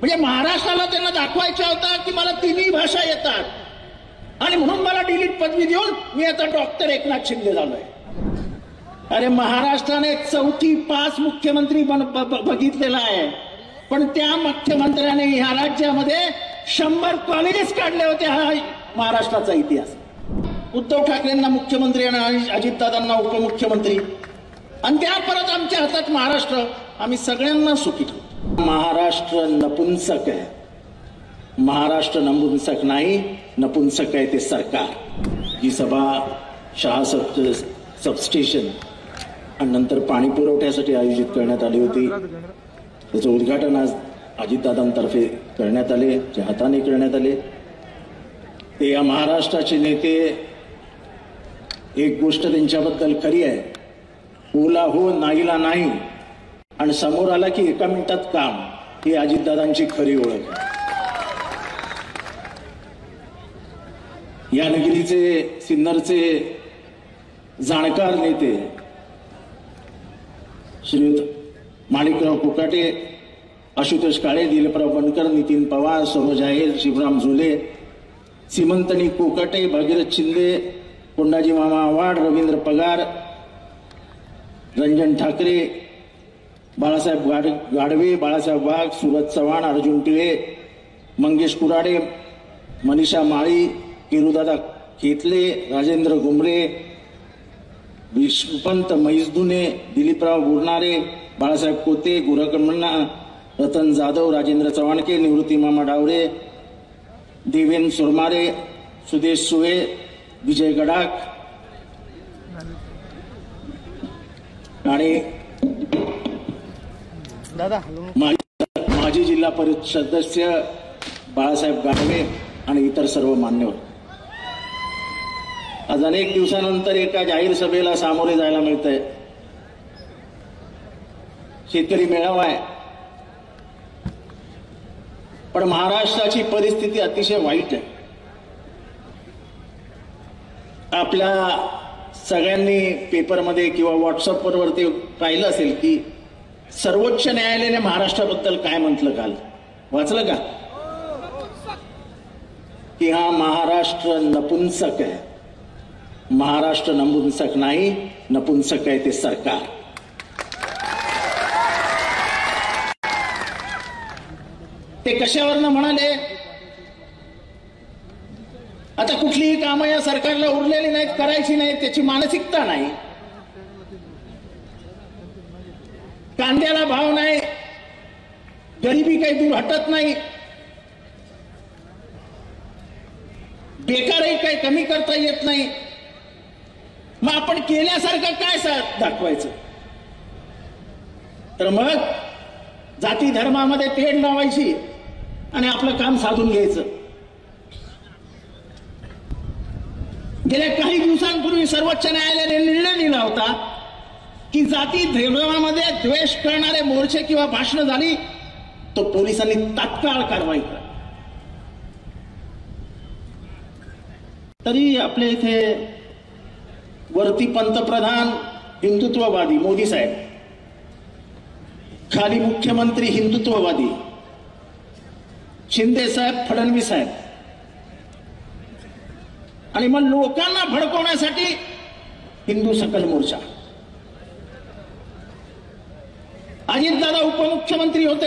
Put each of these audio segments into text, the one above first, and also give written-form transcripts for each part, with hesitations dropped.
म्हणजे महाराष्ट्राला त्यांना दाखवायचं होतं की मला तिन्ही भाषा येतात आणि म्हणून मला डिलीट पदवी देऊन मी आता डॉक्टर एकनाथ शिंदे झालोय. अरे महाराष्ट्राने चौथी 5 मुख्यमंत्री बघितलेला आहे, पण त्या मुख्यमंत्र्याने ह्या राज्यामध्ये 100 कॉलेजेस काढले होते. हा महाराष्ट्राचा इतिहास. उद्धव ठाकरेंना मुख्यमंत्री आणि अजितदादांना उपमुख्यमंत्री आणि त्या परत आमच्या हातात महाराष्ट्र. आम्ही सगळ्यांना सुखी ठेवतो. महाराष्ट्र नपुंसक आहे. महाराष्ट्र नपुंसक नाही, नपुंसक आहे ते सरकार. ही सभा शहा सबस्टेशन आणि नंतर पाणी पुरवठ्यासाठी आयोजित करण्यात आली होती. त्याचं उद्घाटन आज अजितदादांतर्फे करण्यात आले, जे हाताने करण्यात आले. ते या महाराष्ट्राचे नेते, एक गोष्ट त्यांच्याबद्दल खरी आहे, ओला हो नाहीला नाही आणि समोर आला की एका मिनिटात काम, ही अजितदादांची खरी ओळख आहे. या नगरीचे सिन्नरचे जाणकार नेते श्रीयुत माणिकराव कोकाटे, आशुतोष काळे, दिलीपराव बनकर, नितीन पवार, सरोज आहेर, शिवराम झोले, सीमंतनी कोकाटे, भागीरथ शिंदे, कोंडाजी मामा आव्हाड, रवींद्र पगार, रंजन ठाकरे, बाळासाहेब गाढवे, बाळासाहेब वाघ, सुरज चव्हाण, अर्जुन टिळे, मंगेश कुराडे, मनीषा माळी, केरुदादा खेतले, राजेंद्र घुमरे, विष्णुपंत मैसदुने, दिलीपराव गुरनारे, बाळासाहेब कोते, गुरकमण्णा, रतन जाधव, राजेंद्र चव्हाणके, निवृत्ती मामा डावरे, देवेन सुरमारे, सुदेश सुळे, विजय गडाख आणि माजी जिल्हा परिषद सदस्य बाळासाहेब गाढवे आणि इतर सर्व मान्यवर. आज अनेक दिवसानंतर एका जाहीर सभेला सामोरे जायला मिळतंय. शेतकरी मेळावा आहे, पण महाराष्ट्राची परिस्थिती अतिशय वाईट आहे. आपल्या सगळ्यांनी पेपरमध्ये किंवा व्हॉट्सअपवर ते पाहिलं असेल की सर्वोच्च न्यायालयाने महाराष्ट्राबद्दल काय म्हटलं. काल वाचलं का? की हा महाराष्ट्र नपुंसक आहे. महाराष्ट्र नपुंसक नाही, नपुंसक आहे ते सरकार. ते कशावरनं म्हणाले? आता कुठलीही कामं या सरकारला उरलेली नाहीत, करायची नाहीत, त्याची मानसिकता नाही. कांद्याला भाव नाही, गरिबी काही दूर हटत नाही, बेकारही काही कमी करता येत नाही. मग आपण केल्यासारखं काय दाखवायचं? तर मग जाती धर्मामध्ये तेढ लावायची आणि आपलं काम साधून घ्यायचं. गेल्या काही दिवसांपूर्वी सर्वोच्च न्यायालयाने निर्णय दिला होता की जाती धर्मामध्ये द्वेष करणारे मोर्चे किंवा भाषणं झाली तो पोलिसांनी तात्काळ कारवाई करा. तरी आपल्या इथे वरती पंतप्रधान हिंदुत्ववादी मोदी साहेब, खाली मुख्यमंत्री हिंदुत्ववादी शिंदे साहेब, फडणवीस साहेब, आणि मग लोकांना भडकवण्यासाठी हिंदू सकल मोर्चा. अजितदादा उपमुख्यमंत्री होते,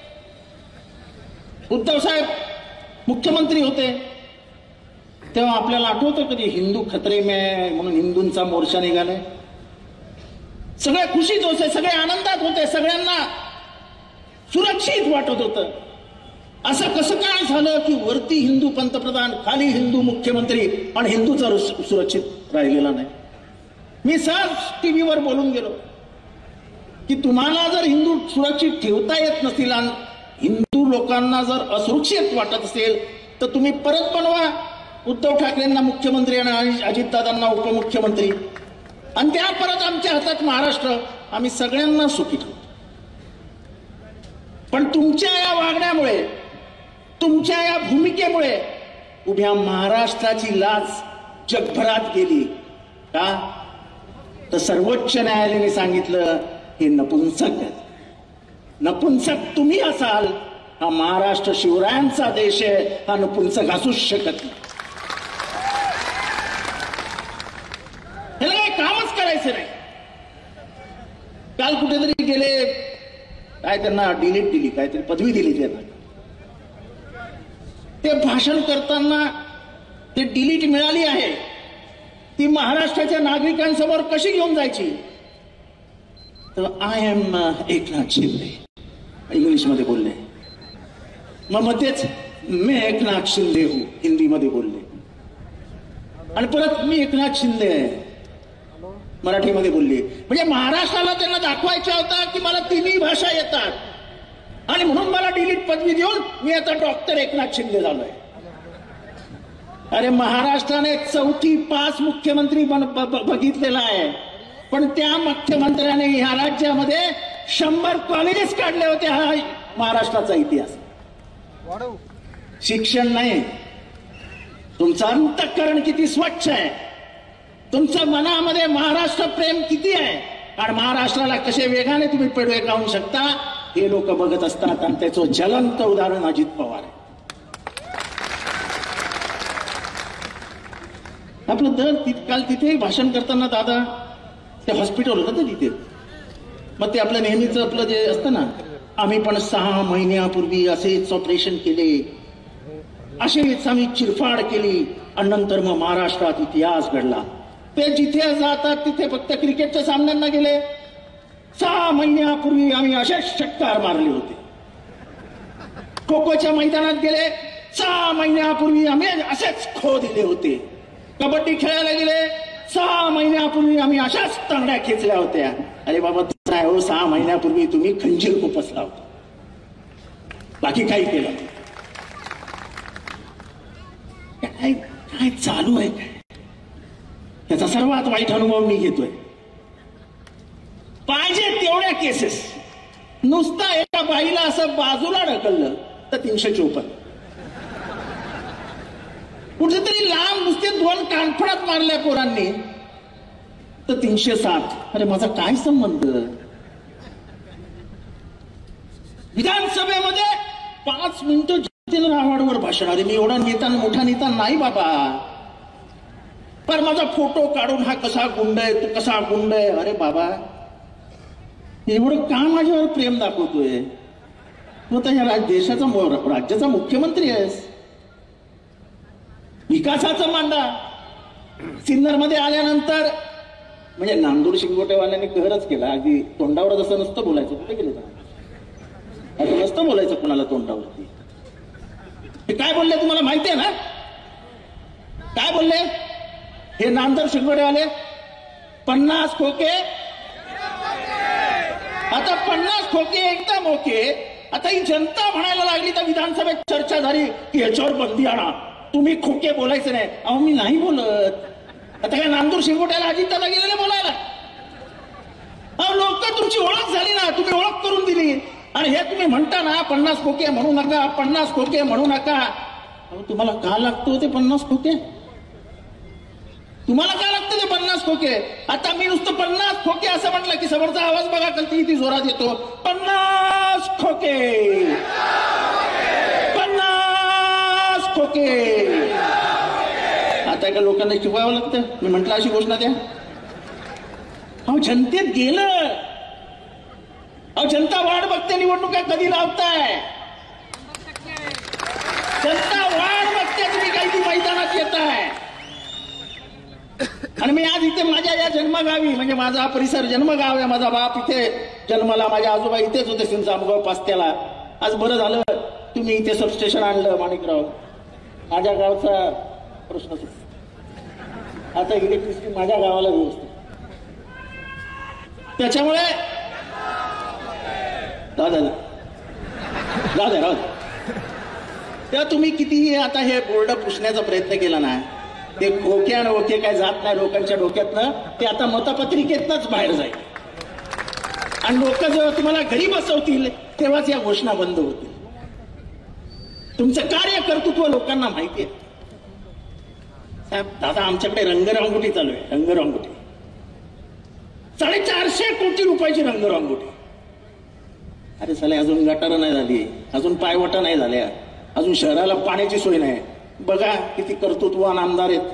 उद्धव साहेब मुख्यमंत्री होते, तेव्हा आपल्याला आठवतं कधी हिंदू खतरे में म्हणून हिंदूंचा मोर्चा निघालाय. सगळे खुशीत होते, सगळे आनंदात होते, सगळ्यांना सुरक्षित वाटत होतं. असं कसं काय झालं की वरती हिंदू पंतप्रधान, खाली हिंदू मुख्यमंत्री आणि हिंदूचा सुरक्षित राहिलेला नाही? मी सहज टीव्हीवर बोलून गेलो की तुम्हाला जर हिंदू सुरक्षित ठेवता येत नसतील आणि हिंदू लोकांना जर असुरक्षित वाटत असेल तर तुम्ही परत बनवा उद्धव ठाकरेंना मुख्यमंत्री आणि अजितदादांना उपमुख्यमंत्री आणि त्या परत आमच्या हातात महाराष्ट्र. आम्ही सगळ्यांना सुखी ठेवतो. पण तुमच्या या वागण्यामुळे, तुमच्या या भूमिकेमुळे उभ्या महाराष्ट्राची लाज जगभरात गेली. का? तर सर्वोच्च न्यायालयाने सांगितलं हे नपुंसक आहेत. नपुंसक तुम्ही असाल हा महाराष्ट्र शिवरायांचा देश आहे, हा नपुंसक असूच शकत नाही. ह्याला काही कामच करायचं नाही. काल कुठेतरी गेले, काय त्यांना डिलीट दिली, काहीतरी पदवी दिली त्यांना. ते भाषण करताना ते डिलीट मिळाली आहे, ती महाराष्ट्राच्या नागरिकांसमोर कशी घेऊन जायची? तर आय एम एकनाथ शिंदे इंग्लिशमध्ये बोलले, मग मध्येच मी एकनाथ शिंदे हूं हिंदीमध्ये बोलले, आणि परत मी एकनाथ शिंदे मराठीमध्ये बोलले. म्हणजे महाराष्ट्राला त्यांना दाखवायचं होतं की मला तिन्ही भाषा येतात, आणि म्हणून मला डिलीट पदवी देऊन मी आता डॉक्टर एकनाथ शिंदे झालोय. अरे महाराष्ट्राने 4-5 मुख्यमंत्री बघितलेला आहे, पण त्या मुख्यमंत्र्याने ह्या राज्यामध्ये 100 कॉलेजेस काढले होते. हा महाराष्ट्राचा इतिहास. शिक्षण नाही. तुमचं अंतःकरण किती स्वच्छ आहे, तुमच्या मनामध्ये महाराष्ट्र प्रेम किती आहे, आणि महाराष्ट्राला कसे वेगाने तुम्ही पेढे गाऊन शकता हे लोक बघत असतात. आणि त्याचं ज्वलंत उदाहरण अजित पवार आहे. आपलं दर काल तिथे भाषण करताना दादा ते हॉस्पिटल होतं ना तिथे, मग ते आपलं नेहमीच आपलं जे असतं ना, आम्ही पण 6 महिन्यापूर्वी असेच ऑपरेशन केले, असेच आम्ही चिरफाड केली, आणि नंतर मग महाराष्ट्रात इतिहास घडला. ते जिथे जातात तिथे फक्त क्रिकेटच्या सामन्यांना गेले. 6 महिन्यापूर्वी आम्ही असेच षटकार मारले होते. खो खोच्या मैदानात गेले, 6 महिन्यापूर्वी आम्ही असेच खो दिले होते. कबड्डी खेळायला गेले, 6 महिन्यापूर्वी आम्ही अशाच तांगड्या खेचल्या होत्या. अरे बाबा काय हो, 6 महिन्यापूर्वी तुम्ही खंजीर खुपसला होता, बाकी काही केलं. काय काय चालू आहे काय, त्याचा सर्वात वाईट अनुभव मी घेतोय. पाहिजे तेवढ्या केसेस, नुसता एका बाईला असं बाजूला ढकललं तर 354, कुठेतरी लांब नुसते 2 कानफडात मारल्या पोरांनी तर 307. अरे माझा काय संबंध? विधानसभेमध्ये 5 मिनिटं जितेंद्र आव्हाडवर भाषण. अरे मी एवढा नेता, मोठा नेता नाही बाबा, पण माझा फोटो काढून हा कसा गुंड आहे, तो कसा गुंड आहे. अरे बाबा एवढं का माझ्यावर प्रेम दाखवतोय? मग तर या देशाचा राज्याचा मुख्यमंत्री आहेस, विकासाचा मांडा. सिन्नरमध्ये आल्यानंतर म्हणजे नांदूर शिंगोटेवाल्यांनी कहरच केला. अगदी तोंडावर असं नसतं बोलायचं. कुठे गेले असं नसतं बोलायचं कोणाला तोंडावरती. हे काय बोलले तुम्हाला माहितीये ना? काय बोलले हे नांदूर शिंगोटेवाले? 50 खोके, आता 50 खोके एकदम ओके. आता ही जनता म्हणायला लागली तर विधानसभेत चर्चा झाली की ह्याच्यावर बंदी आणा, तुम्ही खोके बोलायचं नाही. अहो मी नाही बोलत. आता काय नांदूर शिंगोट्याला अजितदादा गेलेले बोलायला? अहो लोक तुमची ओळख झाली ना, तुम्ही ओळख करून दिली, आणि हे तुम्ही म्हणता ना 50 खोके म्हणू नका, 50 खोके म्हणू नका. अहो तुम्हाला का लागतो ते 50 खोके? तुम्हाला काय लागतं ते 50 खोके? आता मी नुसतं 50 खोके असं म्हटलं की समोरचा आवाज बघा किती जोरात येतो. 50 खोके, 50 खोके. आता एका लोकांना शिकवावं लागतं. मी म्हटलं अशी घोषणा द्या. अहो जनतेत गेलं. अहो जनता वाट बघते, निवडणुका कधी लावताय? जनता वाट बघते, तुम्ही काही ती मैदानात येताय. आणि मी आज इथे माझ्या या जन्मगावी, म्हणजे माझा परिसर जन्मगाव आहे, माझा बाप इथे जन्माला, माझे आजोबा इथेच होते सिंचामगाव पास्त्याला. आज बरं झालं तुम्ही इथे सबस्टेशन आणलं माणिकराव, माझ्या गावचा प्रश्न सुटला. आता इलेक्ट्रिसिटी माझ्या गावाला व्यवस्थित. त्याच्यामुळे राहू तेव्हा तुम्ही कितीही आता हे बोर्ड पुसण्याचा प्रयत्न केला ना, ते खोके आणि ओके काय जात नाही लोकांच्या डोक्यातनं. ते आता मतपत्रिकेतनच बाहेर जाईल, आणि लोक जेव्हा तुम्हाला घरी बसवतील तेव्हाच या घोषणा बंद होतील. तुमचं कार्य कर्तृत्व लोकांना माहिती आहे. साहेब दादा आमच्याकडे रंगरंगोटी चालू आहे. रंगरंगोटी 450 कोटी रुपयाची रंगरंगोटी. अरे साले अजून गटारं नाही झाली, अजून पायवाटा नाही झाल्या, अजून शहराला पाण्याची सोय नाही. बघा किती कर्तृत्ववान आमदार आहेत.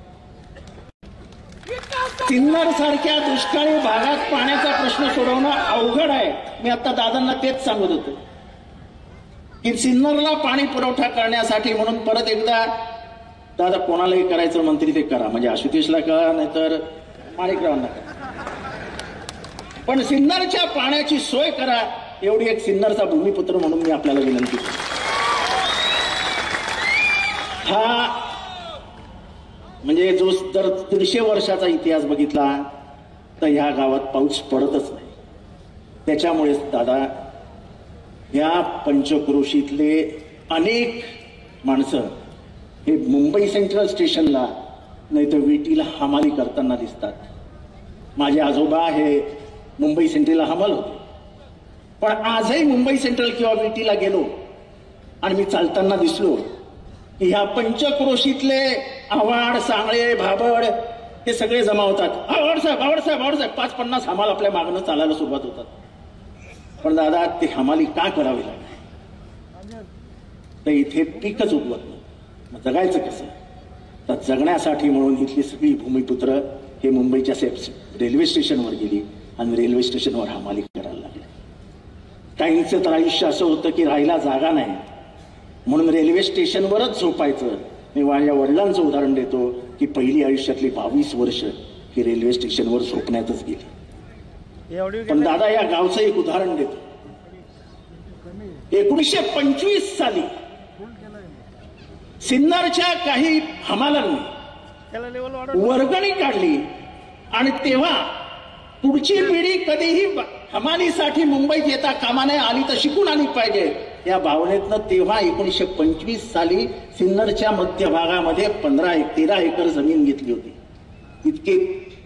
सिन्नर सारख्या दुष्काळी भागात पाण्याचा प्रश्न सोडवणं अवघड आहे. मी आता दादांना तेच सांगत होतो की सिन्नरला पाणी पुरवठा करण्यासाठी म्हणून परत एकदा दादा कोणालाही करायचं मंत्री ते करा, म्हणजे आशुतोषला करा नाहीतर माणिकरावांना करा, पण सिन्नरच्या पाण्याची सोय करा, एवढी एक सिन्नरचा भूमिपुत्र म्हणून मी आपल्याला विनंती करतो. हा म्हणजे जो जर 150 वर्षाचा इतिहास बघितला तर ह्या गावात पाऊस पडतच नाही. त्याच्यामुळेच दादा या पंचक्रोशीतले अनेक माणसं हे मुंबई सेंट्रल स्टेशनला नाही तर विटीला हमाली करताना दिसतात. माझे आजोबा हे मुंबई सेंट्रलला हमाल होते, पण आजही मुंबई सेंट्रल किंवा विटीला गेलो आणि मी चालताना दिसलो की ह्या पंचक्रोशीतले आव्हाड, सांगळे, भाबड हे सगळे जमा होतात. आवड साहेब, आवड साहेब, आवड साहेब, 5-50 हमाल आपल्या मागणं चालायला सुरुवात होतात. पण दादा ते हमाली का करावी लागली? तर इथे पीकच उगवत नाही. मग जगायचं कसं? तर जगण्यासाठी म्हणून इथली सगळी भूमिपुत्र हे मुंबईच्या रेल्वे स्टेशनवर गेली आणि रेल्वे स्टेशनवर हमाली करायला लागली. काहींचं तर आयुष्य असं होतं की राहायला जागा नाही म्हणून रेल्वे स्टेशनवरच झोपायचं. मी माझ्या वडिलांचं उदाहरण देतो की पहिली आयुष्यातली 22 वर्ष ही रेल्वे स्टेशनवर झोपण्यातच गेली. पण दादा या गावचं एक उदाहरण देतो. 1925 साली सिन्नरच्या काही हमालांनी वर्गणी काढली आणि तेव्हा पुढची पिढी कधीही हमालीसाठी मुंबईत येता कामा नये, आली तर शिकून आली पाहिजे या भावनेतनं तेव्हा 1925 साली सिन्नरच्या मध्यभागामध्ये 13 एकर जमीन घेतली होती. इतके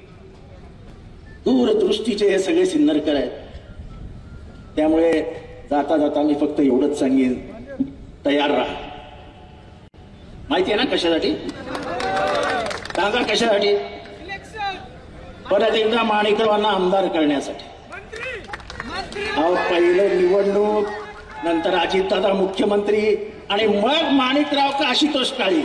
दूरदृष्टीचे हे सगळे सिन्नरकर आहेत. त्यामुळे जाता जाता मी फक्त एवढंच सांगेन, तयार राहा. माहिती आहे ना कशासाठी? सांगा कशासाठी? परत एकदा माणिकरावांना आमदार करण्यासाठी. अहो पहिलं निवडणूक, नंतर अजितदादा मुख्यमंत्री आणि मग माणिकराव का आशुतोष काळे.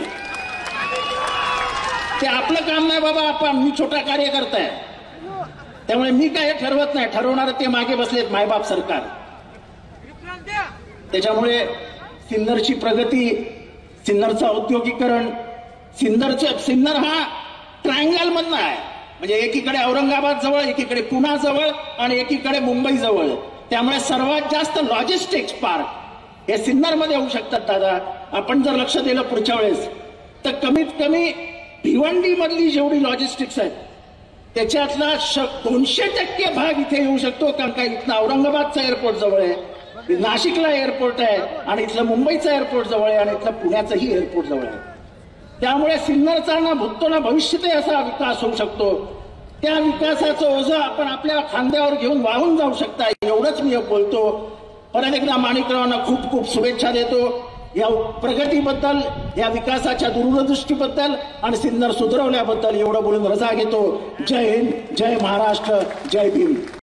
ते आपलं काम नाही बाबा, आपण मी छोटा कार्यकर्ता आहे त्यामुळे मी काय ठरवत नाही, ठरवणार ते मागे बसलेत मायबाप सरकार. त्याच्यामुळे सिन्नरची प्रगती, सिन्नरचं औद्योगिकरण, सिन्नर हा ट्रायंगल मधनं आहे. म्हणजे एकीकडे औरंगाबाद जवळ, एकीकडे पुणा जवळ आणि एकीकडे मुंबई जवळ. त्यामुळे सर्वात जास्त लॉजिस्टिक्स पार्क हे सिन्नरमध्ये होऊ शकतात. दादा आपण जर लक्ष दिलं पुढच्या वेळेस तर कमीत कमी भिवंडी मधली जेवढी लॉजिस्टिक्स आहेत त्याच्यातला 200% भाग इथे येऊ शकतो. कारण का इथलं औरंगाबादचा एअरपोर्ट जवळ आहे, नाशिकला एअरपोर्ट आहे आणि इथलं मुंबईचं एअरपोर्ट जवळ आहे आणि इथलं पुण्याचंही एअरपोर्ट जवळ आहे. त्यामुळे सिन्नरचा ना भूतो ना भविष्यातही असा विकास होऊ शकतो. त्या विकासाचं ओझं आपण आपल्या खांद्यावर घेऊन वाहून जाऊ शकता, एवढंच मी बोलतो. परत एकदा माणिकरावांना खूप खूप शुभेच्छा देतो या प्रगतीबद्दल, या विकासाच्या दूरदृष्टीबद्दल आणि सिन्नर सुधारवल्याबद्दल. एवढं बोलून रजा घेतो. जय हिंद, जय महाराष्ट्र, जय भीम.